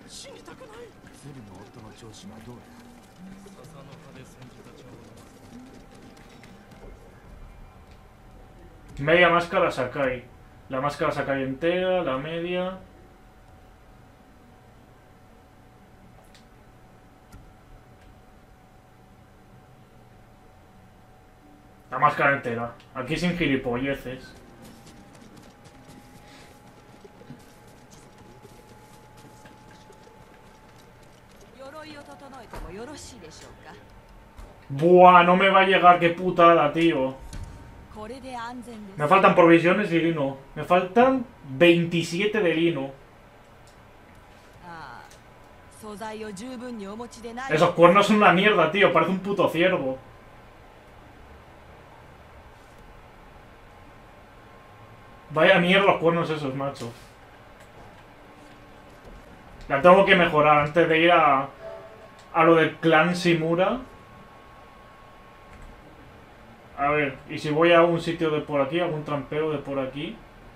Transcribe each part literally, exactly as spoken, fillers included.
Media máscara Sakai. La máscara Sakai entera, la media. La máscara entera. Aquí sin gilipolleces. Buah, no me va a llegar, qué putada, tío. Me faltan provisiones y lino. Me faltan veintisiete de lino. Esos cuernos son una mierda, tío. Parece un puto ciervo. Vaya mierda los cuernos esos, macho. La tengo que mejorar antes de ir a... A lo del clan Shimura. A ver, y si voy a un sitio de por aquí, algún trampeo de por aquí.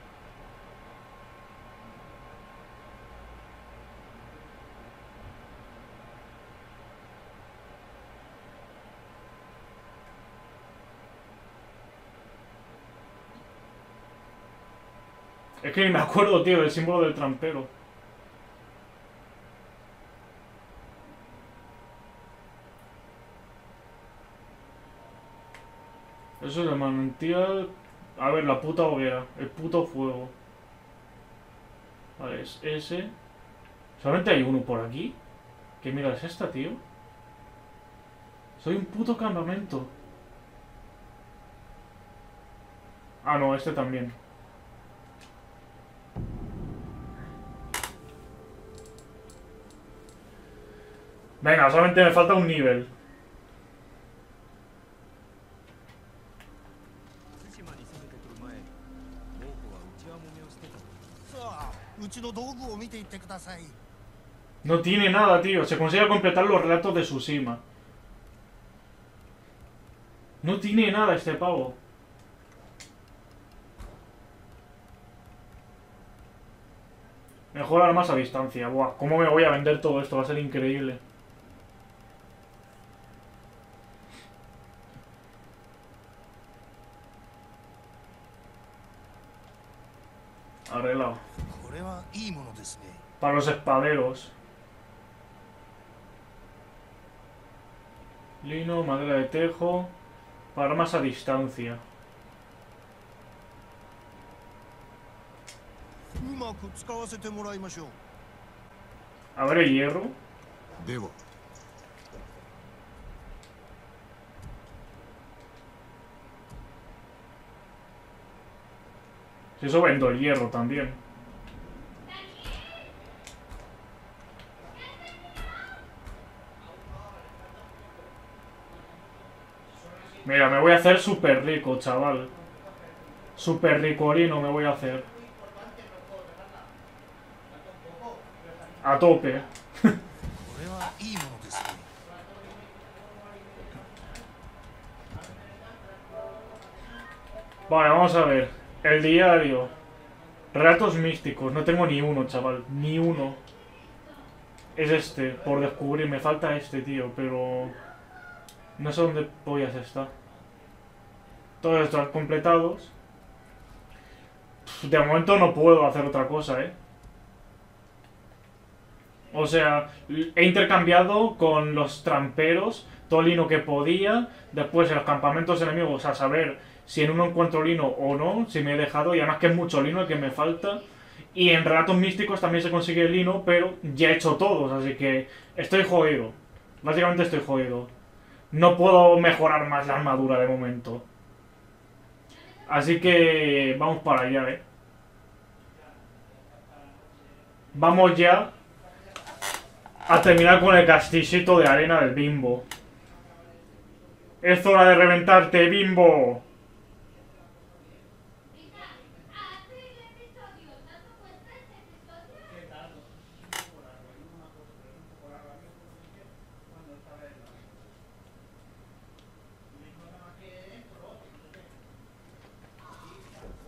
Es que ni me acuerdo, tío, del símbolo del trampero. Eso es el manantial. A ver, la puta hoguera. El puto fuego. Vale, es ese. Solamente hay uno por aquí. ¿Qué mira es esta, tío? Soy un puto campamento. Ah, no, este también. Venga, solamente me falta un nivel. No tiene nada, tío. Se consigue completar los relatos de Tsushima. No tiene nada este pavo. Mejor armas a distancia. Buah, ¿cómo me voy a vender todo esto? Va a ser increíble. Arreglado. Para los espaderos. Lino, madera de tejo. Para armas a distancia. A ver el hierro. Si eso vendo el hierro también. Mira, me voy a hacer súper rico, chaval. Súper ricorino me voy a hacer. A tope. Vale, vamos a ver. El diario. Relatos místicos. No tengo ni uno, chaval. Ni uno. Es este, por descubrir. Me falta este, tío, pero... No sé dónde pollas está. Todos están completados. De momento no puedo hacer otra cosa, ¿eh? O sea, he intercambiado con los tramperos todo el lino que podía. Después en los campamentos enemigos a saber si en uno encuentro lino o no, si me he dejado. Y además que es mucho lino el que me falta. Y en relatos místicos también se consigue el lino, pero ya he hecho todos, así que estoy jodido. Básicamente estoy jodido. No puedo mejorar más la armadura de momento. Así que vamos para allá, ¿eh? Vamos ya a terminar con el castillito de arena del Bimbo. Es hora de reventarte, Bimbo.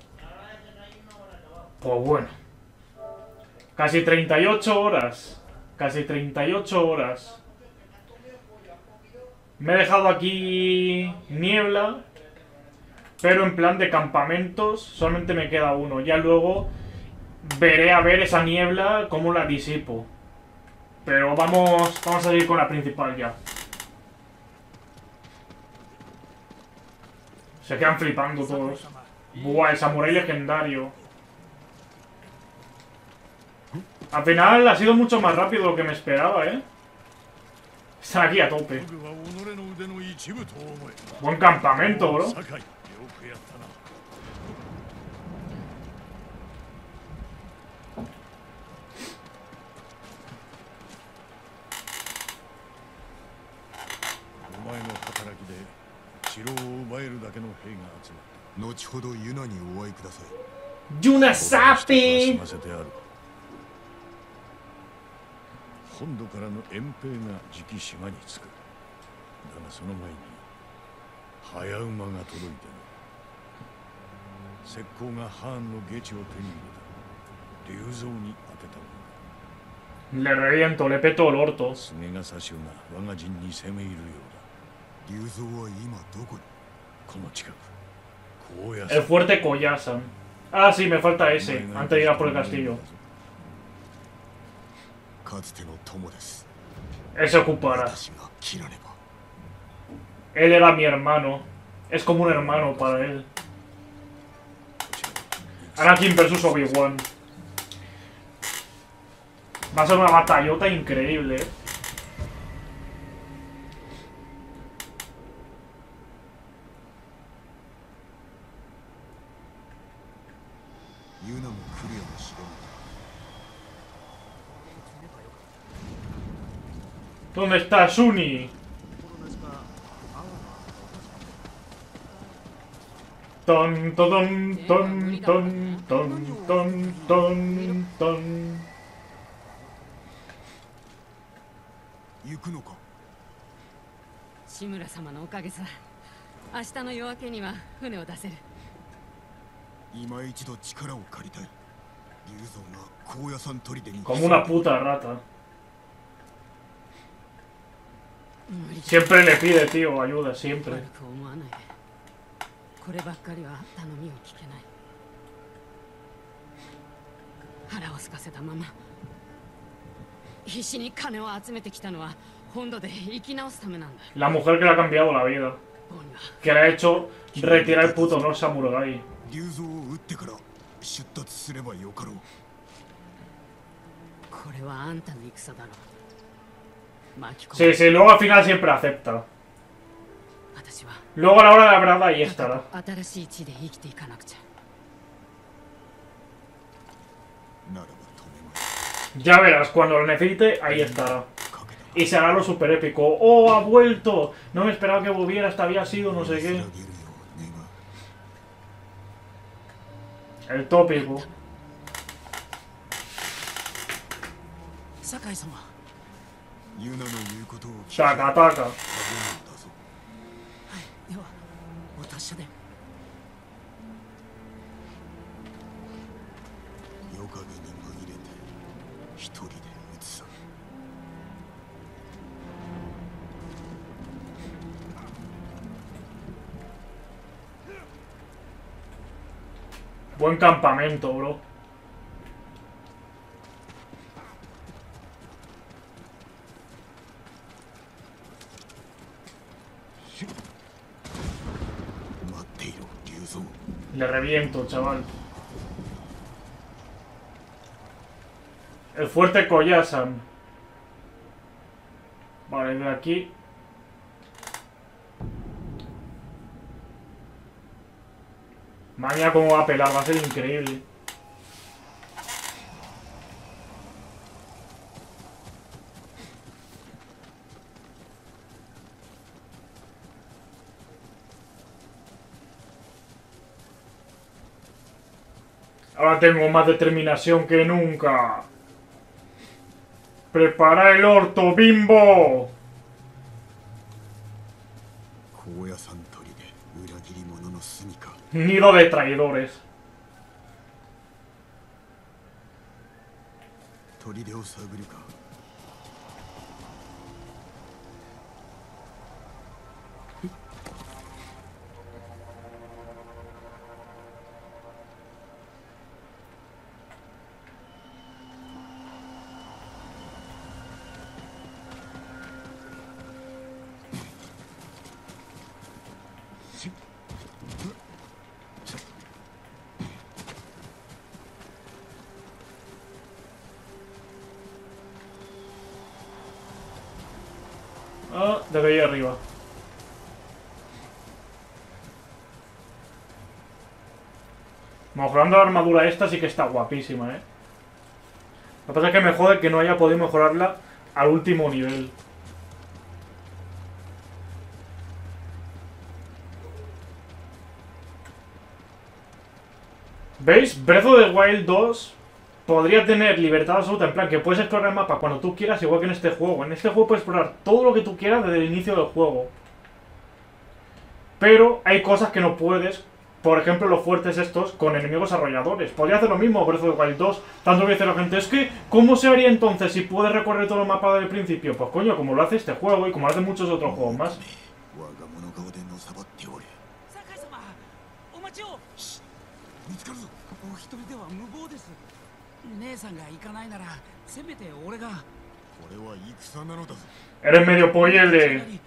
Pues bueno. Casi treinta y ocho horas. Casi treinta y ocho horas. Me he dejado aquí niebla, pero en plan de campamentos solamente me queda uno. Ya luego veré a ver esa niebla cómo la disipo. Pero vamos, vamos a seguir con la principal ya. Se quedan flipando todos. Buah, el samurái legendario. Al final ha sido mucho más rápido de lo que me esperaba, ¿eh? Están aquí a tope. Buen campamento, bro. Yuna Sapi. 本土からの遠兵がじき島に着く。だがその前に早馬が届いてな。石膏がハーンの下地を手に入れた。竜像に当てたものだ。 Le reviento, le peto el orto. 菅が差しが我が陣に攻め入るようだ。竜像は今どこに？この近く。高野山。 El fuerte Koyasan. Ah, sí, me falta ese. Antes de ir a por el castillo. Él se ocupará. Él era mi hermano. Es como un hermano para él. Anakin versus Obi-Wan. Va a ser una batallota increíble, ¿eh? ¿Dónde está Sunny? Ton, ton, ton, ton, ton, ton, ton, ton. 行くのか。志村様のおかげさ。明日の夜明けには船を出せる。今一度力を借りたい。竜像が高野山砦に。 Como una puta rata. Siempre le pide, tío, ayuda, siempre. こればっかりは頼みを聞けない。腹を空かせたまま必死に金を集めてきたのは本土で生き直すためなんだ。 La mujer que le ha cambiado la vida. Que le ha hecho retirar el puto no samurai. 竜像を撃ってから出立すればよかろう。これはあんたの戦だろう。 Sí, sí, luego al final siempre acepta. Luego a la hora de la verdad ahí estará. Ya verás, cuando lo necesite, ahí estará. Y será lo super épico. ¡Oh, ha vuelto! No me esperaba que volviera, hasta había sido no sé qué. El tópico. Taca, taca. Buen campamento, bro. Le reviento, chaval. El fuerte Koyasan. Vale, de aquí. Madre mía, cómo va a pelar, va a ser increíble. Ahora tengo más determinación que nunca. ¡Prepara el orto, bimbo! Nido de traidores. Ah, desde ahí arriba. Mejorando la armadura esta sí que está guapísima, eh. Lo que pasa es que me jode que no haya podido mejorarla al último nivel. ¿Veis? Breath of the Wild dos podría tener libertad absoluta, en plan que puedes explorar el mapa cuando tú quieras, igual que en este juego. En este juego puedes explorar todo lo que tú quieras desde el inicio del juego. Pero hay cosas que no puedes. Por ejemplo, los fuertes estos con enemigos arrolladores. Podría hacer lo mismo Breath of the Wild dos. Tanto que dice la gente, es que, ¿cómo se haría entonces si puedes recorrer todo el mapa desde el principio? Pues coño, como lo hace este juego y como lo hacen muchos otros juegos más. Eres medio pollo el de...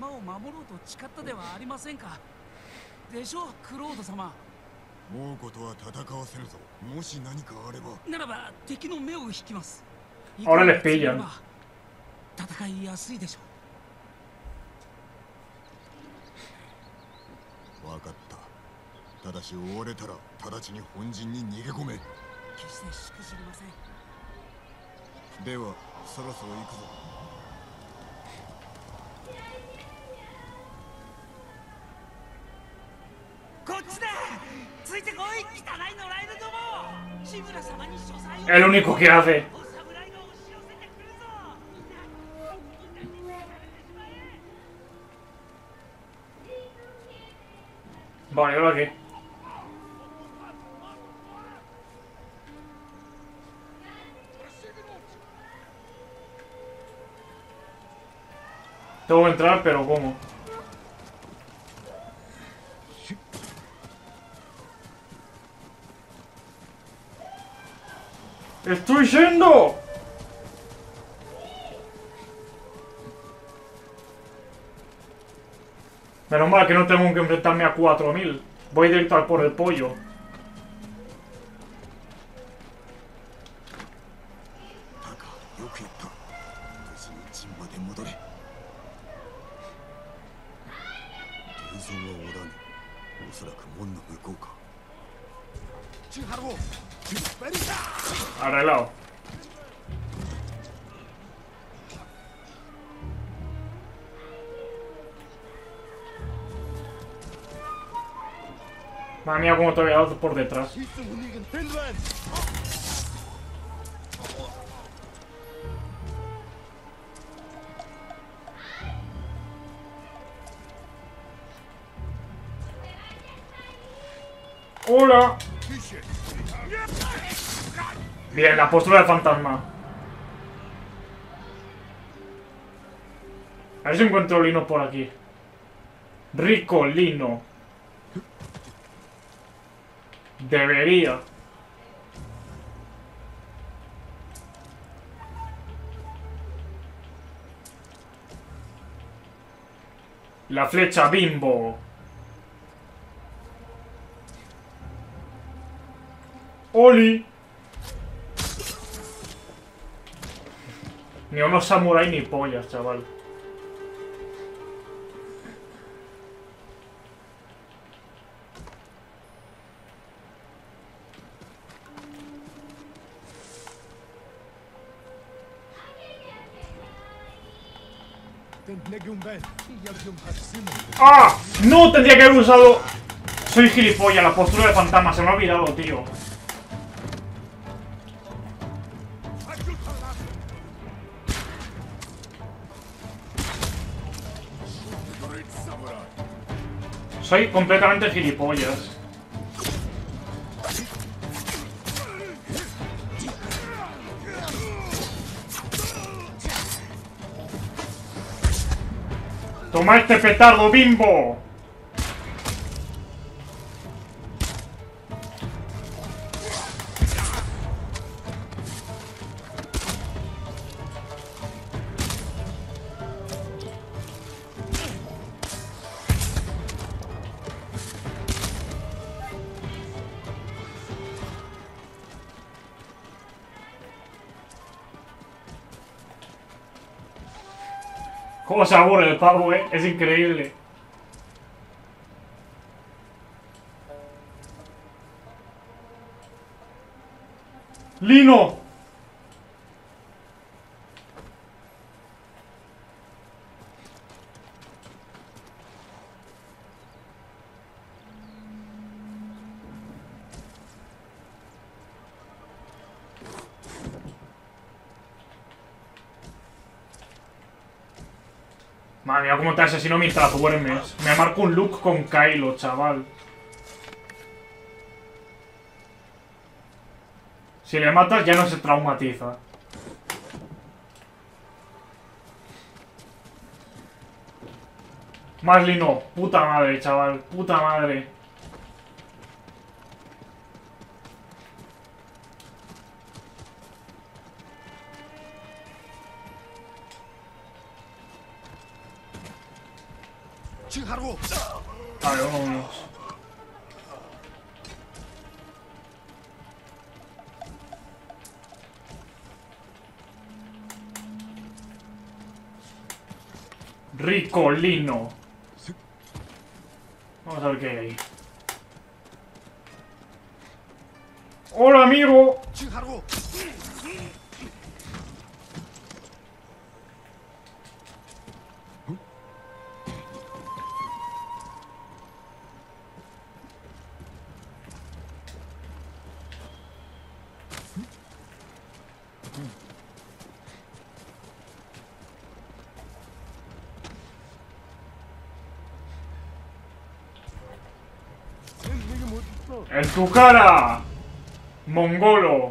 でしょクロード様。もうことは戦わせるぞ。もし何かあれば。ならば敵の目を引きます。 Ahora les pillan. 戦いやすいでしょう。分かった。ただし追われたら直ちに本陣に逃げ込め。決してしくじりません。ではそろそろ行くぞ。 El único que hace. Vale, ¿ahora qué? Tengo que entrar, pero ¿cómo? ¡Estoy yendo! Menos mal que no tengo que enfrentarme a cuatro mil. Voy directo al por el pollo. Arreglado. Madre mía, cómo te había dado por detrás. ¡Hola! Bien, la postura del fantasma. A ver si encuentro lino por aquí. Rico lino. Debería. La flecha bimbo. ¡Oli! Ni unos samuráis ni pollas, chaval. ¡Ah! ¡No! Tendría que haber usado... Soy gilipollas, la postura de fantasma. Se me ha olvidado, tío. Soy completamente gilipollas. ¡Toma este petardo, bimbo! Cómo se aburre el pavo, eh. Es increíble. ¡Lino! Madre mía, cómo te asesino mientras duermes. Me marco un look con Kylo, chaval. Si le matas ya no se traumatiza. Más Lino. Puta madre, chaval. Puta madre. Vale, vámonos. Ricolino. Vamos a ver qué hay ahí. ¡Hola, amigo! ¡En tu cara! ¡Mongolo!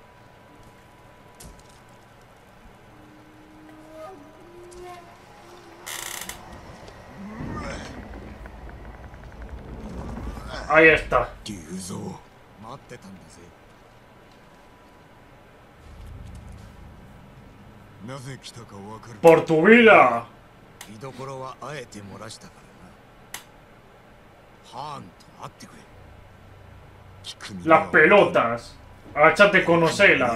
Ahí está. ¡Por tu vida! Las pelotas. Agáchate con Osela.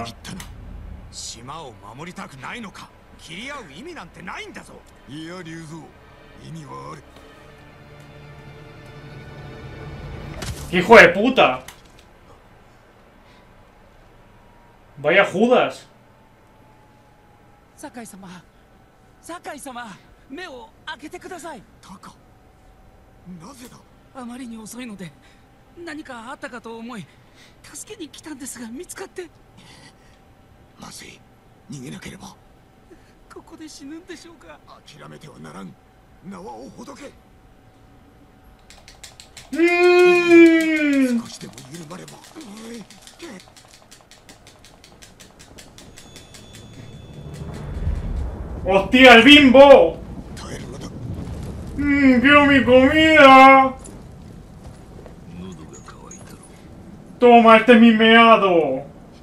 ¡Hijo de puta! Vaya Judas. Sakai-sama, Sakai-sama, 目を開けてください。タカ、なぜだ？あまりに遅いので何かあったかと思い助けに来たんですが見つかって。 まずい、逃げなければ。 ここで死ぬんでしょうか？ 諦めてはならん。縄をほどけ。 うーん。 少しでも緩まれば。 ¡Hostia, el bimbo! Mmm, quiero mi comida. Toma, este es mi meado.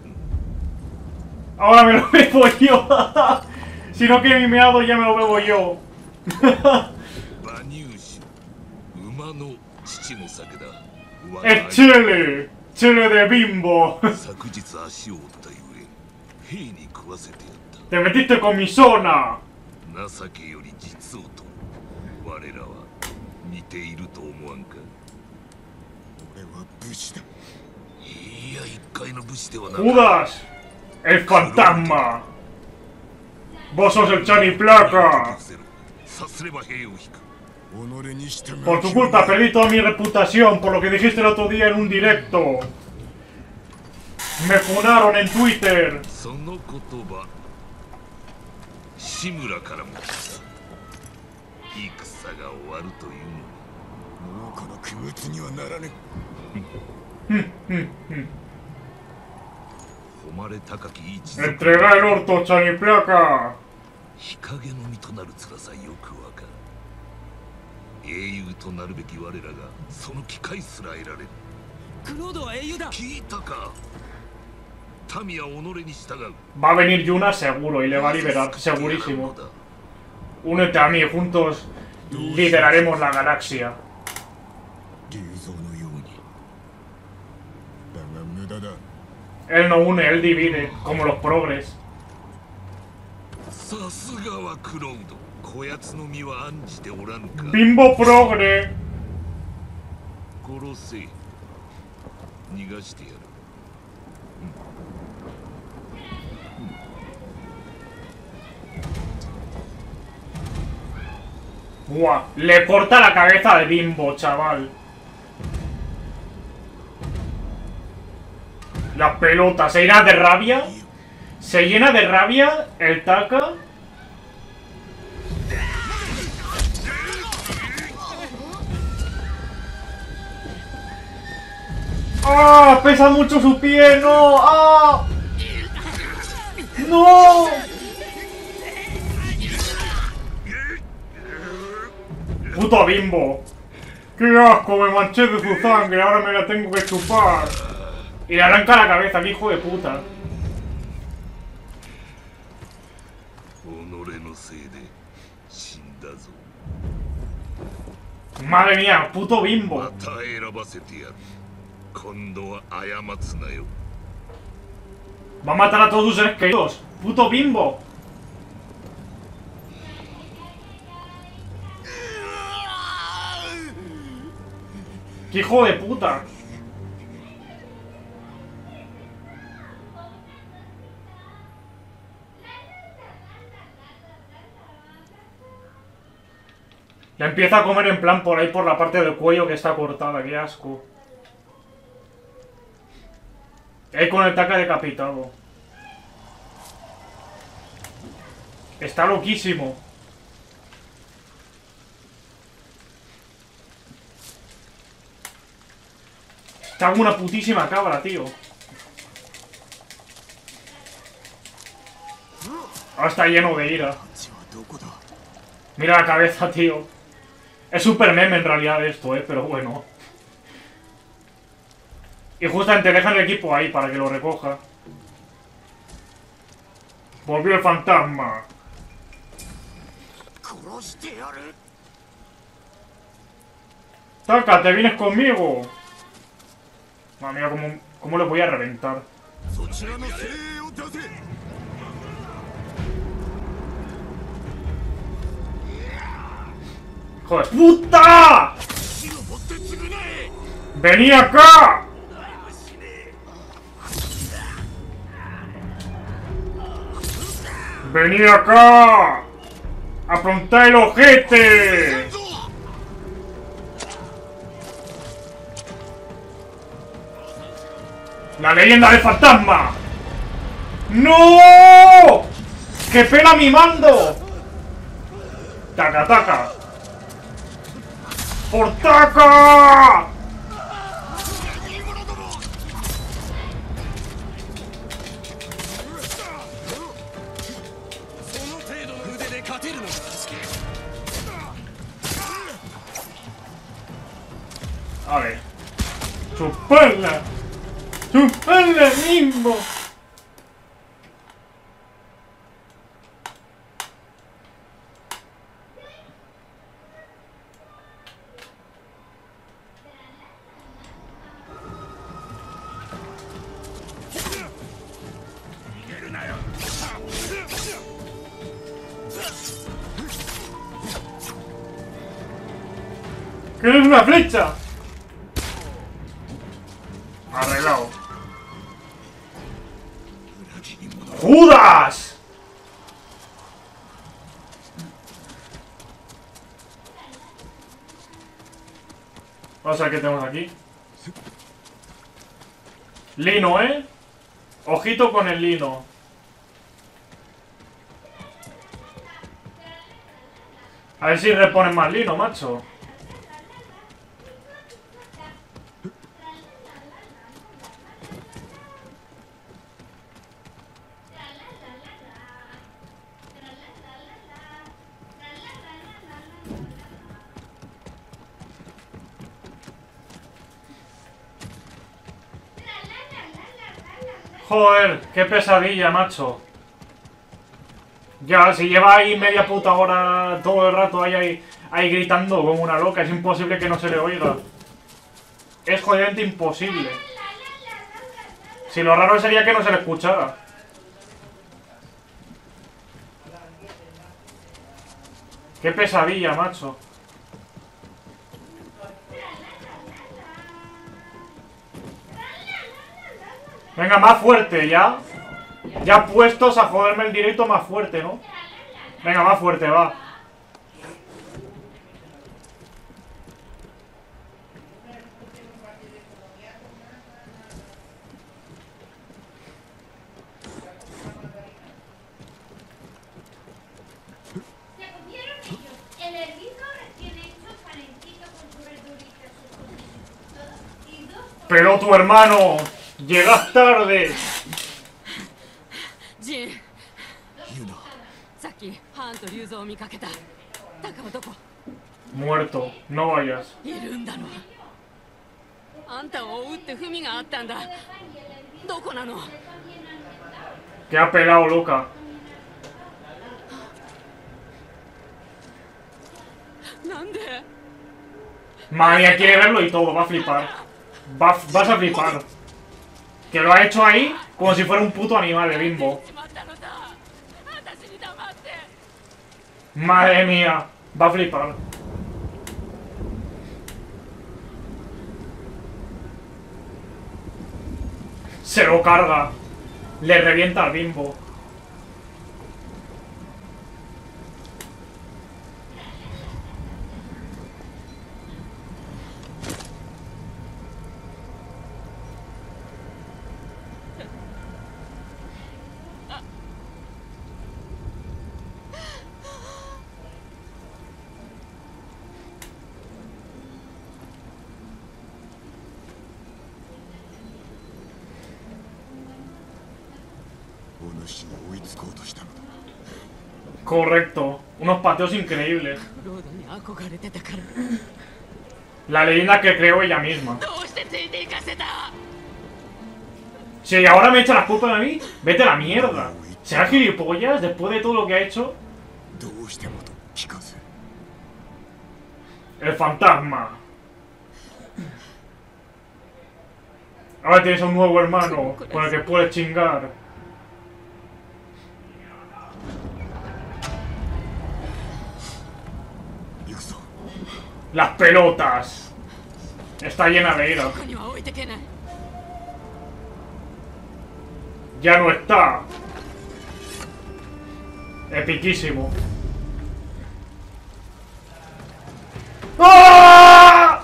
Ahora me lo bebo yo. Si no quiere mi meado, ya me lo bebo yo. Es chile. Chile de bimbo. Te metiste con mi zona. Judas, el fantasma. Vos sos el Chaniplaca. Por tu culpa perdí toda mi reputación por lo que dijiste el otro día en un directo. Me funaron en Twitter. Entrega el orto, Chaniplaca. Va a venir Yuna seguro y le va a liberar, segurísimo. Únete a mí, juntos lideraremos la galaxia. Él no une, él divide, como los progres. Bimbo progre. Buah, le corta la cabeza de Bimbo, chaval. La pelota se llena de rabia. Se llena de rabia el Taka. ¡Ah! ¡Pesa mucho su pie! ¡No! ¡Ah! ¡No! ¡Puto Bimbo! ¡Qué asco! Me manché de su sangre. Ahora me la tengo que chupar. Y le arranca la cabeza, el hijo de puta. Madre mía, puto Bimbo. Va a matar a todos sus seres queridos. Puto Bimbo. ¡Qué hijo de puta! Le empieza a comer en plan por ahí por la parte del cuello que está cortada, qué asco. Ahí con el Taka decapitado. Está loquísimo. Está como una putísima cabra, tío. Ahora está lleno de ira. Mira la cabeza, tío. Es super meme en realidad esto, eh, pero bueno. Y justamente dejan el equipo ahí para que lo recoja. Volvió el fantasma. Taka, ¿te vienes conmigo? Madre mía, ¿cómo, cómo le voy a reventar? ¡Hijo de puta! ¡Vení acá! ¡Vení acá! ¡Afrontá el ojete! ¡La leyenda del fantasma! ¡No! ¡Que pena mi mando! ¡Taca, taca! ¡Por Taka! A ver. ¡Chuparla! ¡Chuparla mismo! ¡Que es una flecha! Arreglado. ¡Judas! Vamos a ver qué tenemos aquí. Lino, ¿eh? Ojito con el lino. A ver si reponen más lino, macho. Joder, qué pesadilla, macho. Ya, si lleva ahí media puta hora todo el rato ahí, ahí, ahí gritando como una loca, es imposible que no se le oiga. Es jodidamente imposible. Si lo raro sería que no se le escuchara. Qué pesadilla, macho. Venga, más fuerte, ya. Ya puestos a joderme el directo más fuerte, ¿no? Venga, más fuerte, va. Pero tu hermano, llegas tarde. Jin. Saki, Han to Ryuzo o mikaketa. Taka wa doko? Muerto, no vayas. Irunda no. Anta o utte Fumi ga atta nda. Doko nano? Que ha pelado, loca. ¿Nande? María quiere verlo y todo, va a flipar. Va, vas a flipar. Que lo ha hecho ahí como si fuera un puto animal de Bimbo. Madre mía, va a flipar. Se lo carga. Le revienta al Bimbo. Correcto. Unos pateos increíbles. La leyenda que creó ella misma. Si ahora me echa las culpas a mí, vete a la mierda. ¿Será gilipollas después de todo lo que ha hecho? El fantasma. Ahora tienes un nuevo hermano con el que puedes chingar. Las pelotas. Está llena de ira. Ya no está. Epiquísimo. ¡Ah!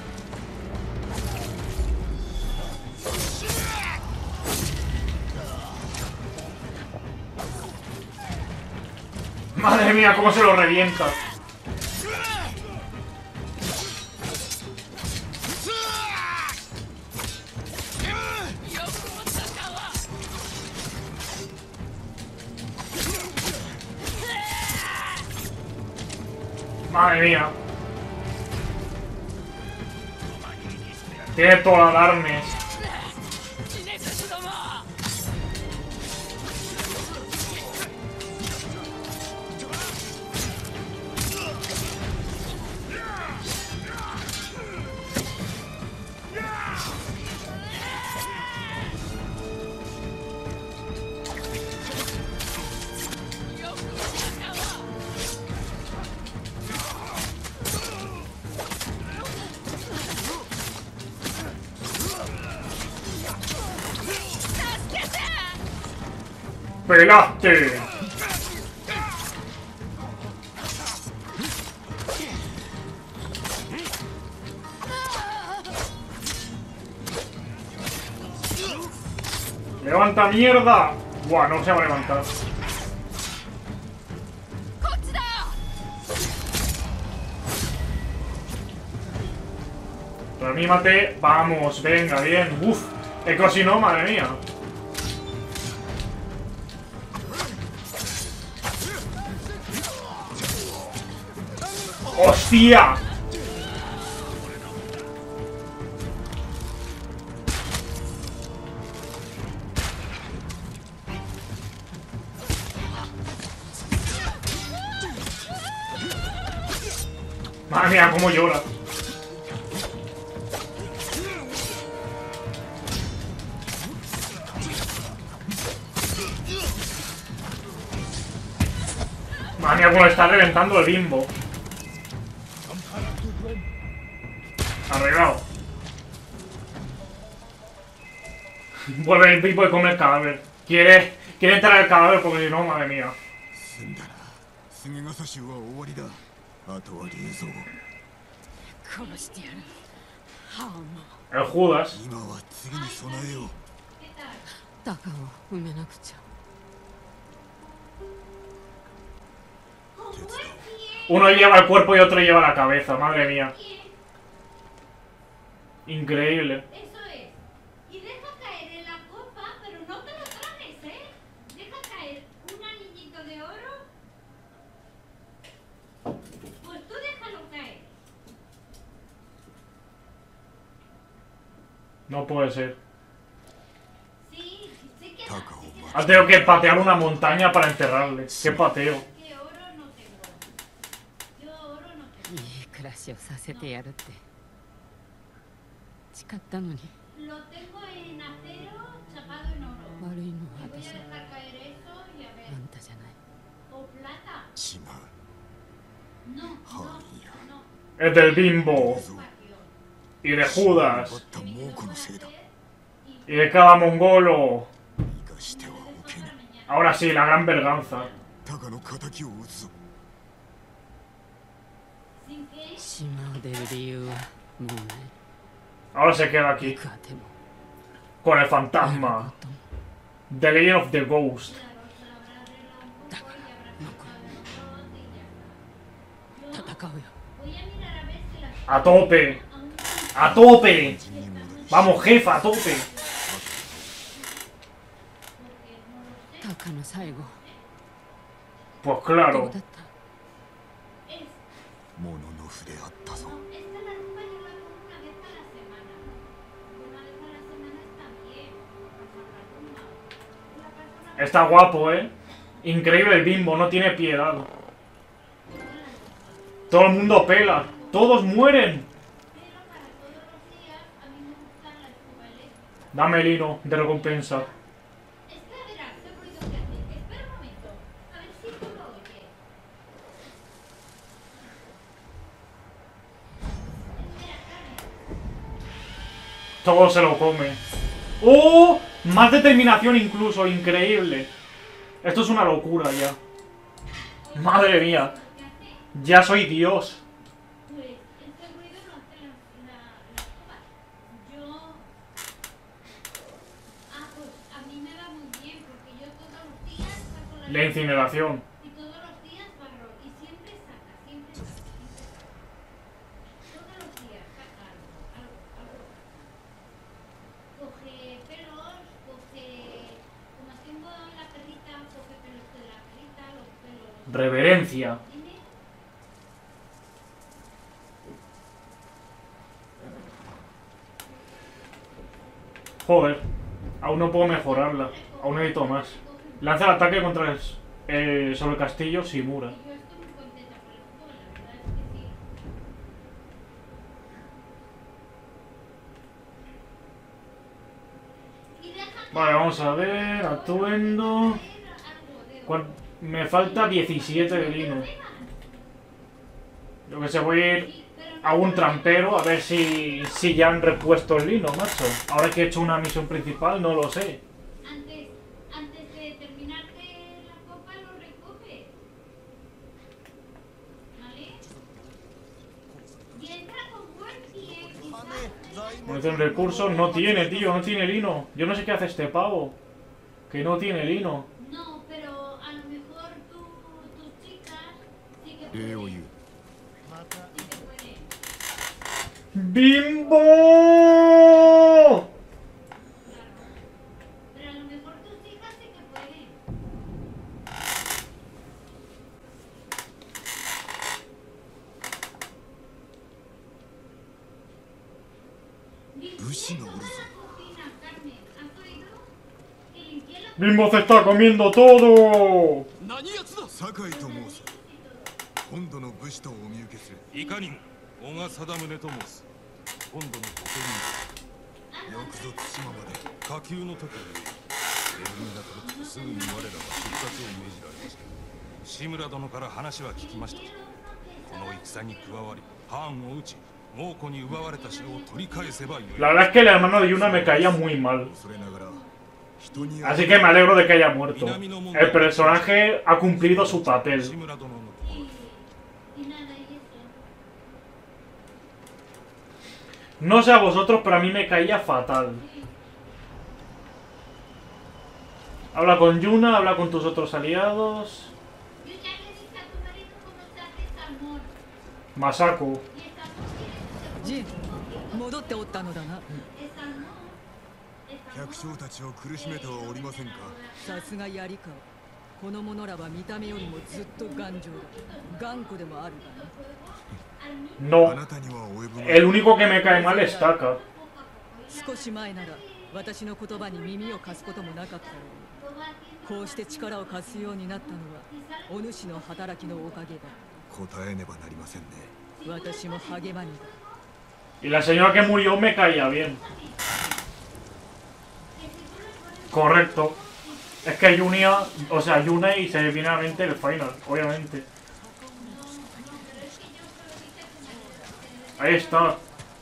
Madre mía, cómo se lo revienta. Madre mía. Tiene todas las armas. ¡Pelaste! ¡Levanta mierda! Buah, no se va a levantar. Reanímate. Vamos, venga, bien. Uf, es que si no, madre mía. ¡Hostia! Madre mía, cómo llora. Madre mía, cómo le está reventando el bimbo. Arreglado. Vuelve el bimbo y come el cadáver. Quiere, quiere entrar al cadáver porque si no, madre mía. El Judas. Uno lleva el cuerpo y otro lleva la cabeza, madre mía. Increíble. Eso es. Y deja caer en la copa, pero no te lo tragues, ¿eh? Deja caer un anillito de oro. Pues tú déjalo caer. No puede ser. Sí, sí que... Ha tenido que patear una montaña para enterrarle. ¡Qué pateo! Que oro no tengo. Yo oro no tengo. Lo tengo en acero chapado en oro. Y voy a dejar caer eso y a ver. ¿O plata? No, no, no. Es del bimbo. Y de Judas. Y de cada mongolo. Ahora sí, la gran verganza. ¿Sin qué? Ahora se queda aquí. Con el fantasma. The Legend of the Ghost. Voy a mirar a ver si la... A tope. A tope. Vamos, jefa, a tope. Pues claro. Esta la ropa yo la pongo una vez a la semana. Una vez a la semana está bien. Una persona... Está guapo, eh. Increíble el bimbo, no tiene piedad. Todo el mundo pela. Todos mueren. Pero para todos los días a mí me gusta la escoba eléctrica. Dame el hilo de recompensa. Es que verás el ruido que hace. Espera un momento. A ver si tú lo oyes. Espera, Carmen. Todo se lo come. ¡Oh! Más determinación incluso, increíble. Esto es una locura ya. Madre mía. Ya soy Dios. Pues este ruido lo hace la, la, la escoba. Yo... Ah, pues a mí me va muy bien porque yo todos los días saco la... La incineración. Y todos los días barro. Y siempre saca, siempre saca, siempre saca. Todos los días saca algo, algo, algo. Coge pelos, coge... Como tengo la perrita, coge pelos de la perrita, los pelos... Reverencia. Dime. Joder. Aún no puedo mejorarla. Aún necesito más. Lanza el ataque contra el... Eh, sobre el castillo Shimura. Yo estoy muy contenta por el juego, la verdad es que sí. Y deja Vale, vamos a ver. Atuendo. caer algo de... ¿Cuál? Me falta diecisiete de lino. Yo que sé, voy a ir a un trampero a ver si, si ya han repuesto el lino, macho. Ahora que he hecho una misión principal, no lo sé. Antes, antes de terminarte la copa lo recoges. ¿Vale? Y entra con buen pie, quizás. Munición recursos, no tiene, tío, no tiene lino. Yo no sé qué hace este pavo. Que no tiene lino. No, pero a lo mejor tú, tus chicas sí que pueden. Sí que pueden. ¡Bimbo! Pero a lo mejor tus hijas sí que pueden. Bushi no Limpié oro. toda la cocina, Carmen. ¿Has oído? Que limpié la ¡Bimbo se está comiendo todo! 何やつだ。 酒井と申す本土の武士とお見受けする。 いかにも小賀貞宗と申す本土の御家よくぞ対馬まで。 人下級の時に援軍が届くとすぐに我らは出立を命じられました。 志村殿から話は聞きました。この戦に加わり、ハーンを討ち、猛虎に奪われた城を取り返せばよい。 La verdad es que el hermano de Yuna me caía muy mal. Así que me alegro de que haya muerto. El personaje ha cumplido su papel. No sé a vosotros, pero a mí me caía fatal. Habla con Yuna, habla con tus otros aliados. Masako. 百姓たちを苦しめてはおりませんか。 さすが槍川。この者らは見た目よりもずっと頑丈だ。頑固でもあるがな。 No. El único que me cae mal es Taka. 少し前なら私の言葉に耳を貸すこともなかったろう。こうして力を貸すようになったのはお主の働きのおかげだ。 答えねばなりませんね。 私も励まにだ。 Y la señora que murió me caía bien. Correcto. Es que Yunia, o sea, Yuna y se viene a la mente el final, obviamente. Ahí está.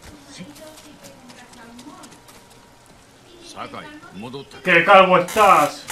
¡Qué calvo estás!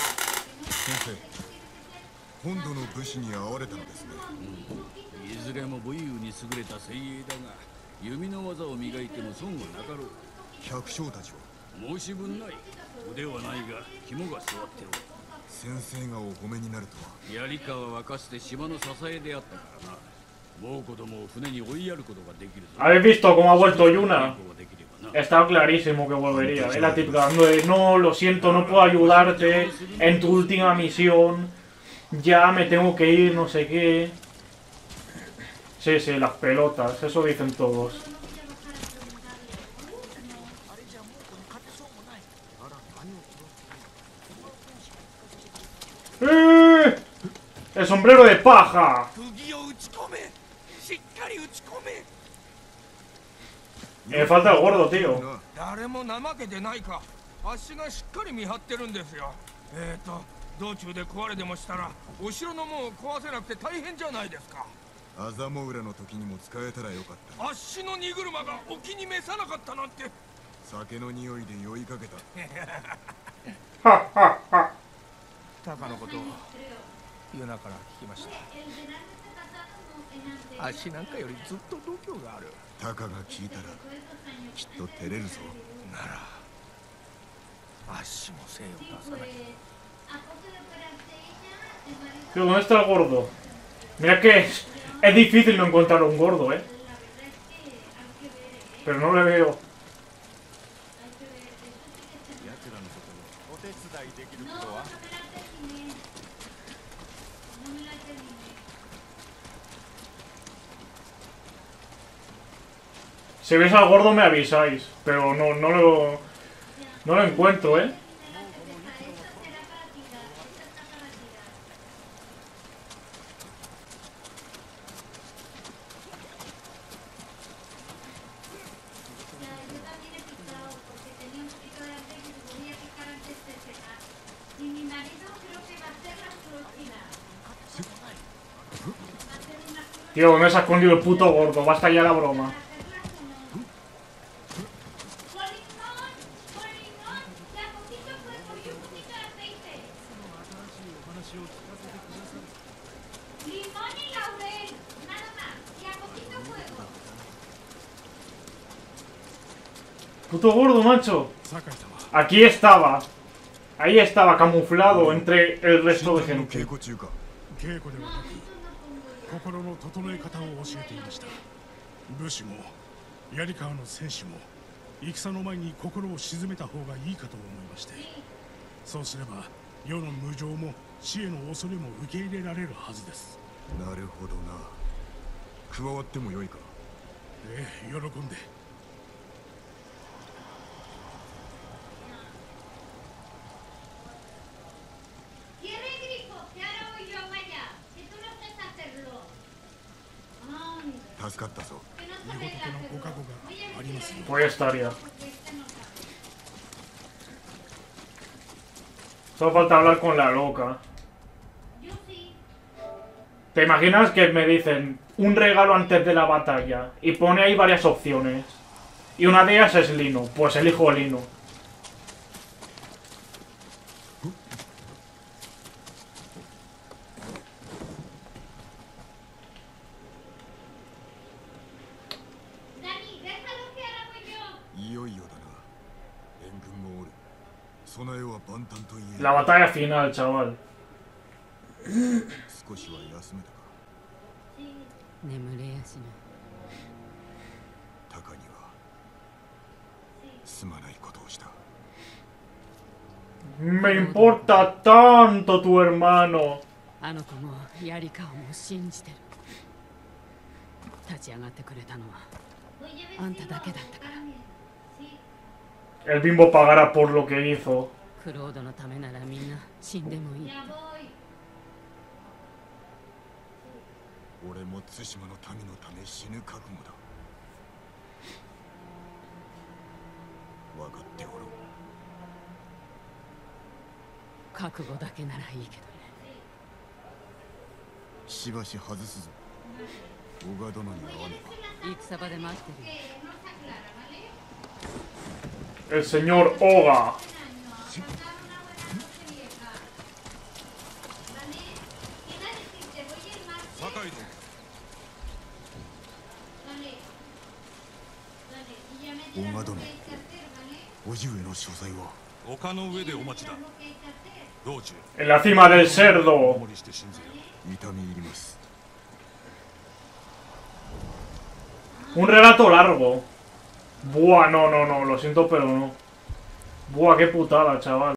本土の武士に会われたのですね。 いずれも武勇に優れた精鋭だが、弓の技を磨いても損はなかろう。 百姓たちは申し分ない。腕はないが肝が据わっておる。 先生がお褒めになるとは。 槍川はかつて島の支えであったからな。猛虎どもを船に追いやることができる。 ¿Habéis visto cómo ha vuelto Yuna? Estaba clarísimo que volvería. Es la típica de no, lo siento, no puedo ayudarte en tu última misión. Ya me tengo que ir, no sé qué. Sí, sí, las pelotas, eso dicen todos. ¡Eh! ¡El sombrero de paja! Me falta el gordo, tío. 誰も怠けてないか。足がしっかり見張ってるんですよ。えーと、道中で壊れでもしたら、お城の門を壊せなくて大変じゃないですか。 アザモウラの時にも使えたらよかった。 足の荷車がお気に召さなかったなんて。 酒の匂いで酔いかけた。 はっはっは。 タカのことをユナから聞きました。足なんかよりずっと度胸がある。 タカが聞いたらきっと照れるぞ。 なら足も精を出さない。 Tío, ¿dónde está el gordo? Mira que es, es difícil no encontrar un gordo, ¿eh? Pero no le veo. Si veis al gordo me avisáis, pero no, no lo, no lo encuentro, ¿eh? Tío, ¿dónde se ha escondido el puto gordo? Basta ya la broma. Puto gordo, macho. Aquí estaba. Ahí estaba, camuflado entre el resto de gente. 心の整え方を教えていました。武士も槍川の戦士も戦の前に心を静めた方がいいかと思いまして、そうすれば世の無常も死への恐れも受け入れられるはずです。 なるほどな。加わってもよいか。 ええ、喜んで。 Voy a estar ya. Solo falta hablar con la loca. ¿Te imaginas que me dicen un regalo antes de la batalla? Y pone ahí varias opciones. Y una de ellas es Lino. Pues elijo Lino. La batalla final, chaval. Me importa tanto tu hermano. El Bimbo pagará por lo que hizo. El señor Oga. En la cima del cerdo. Un relato largo. Buah, no, no, no, lo siento, pero no. Buah, qué putada, chaval.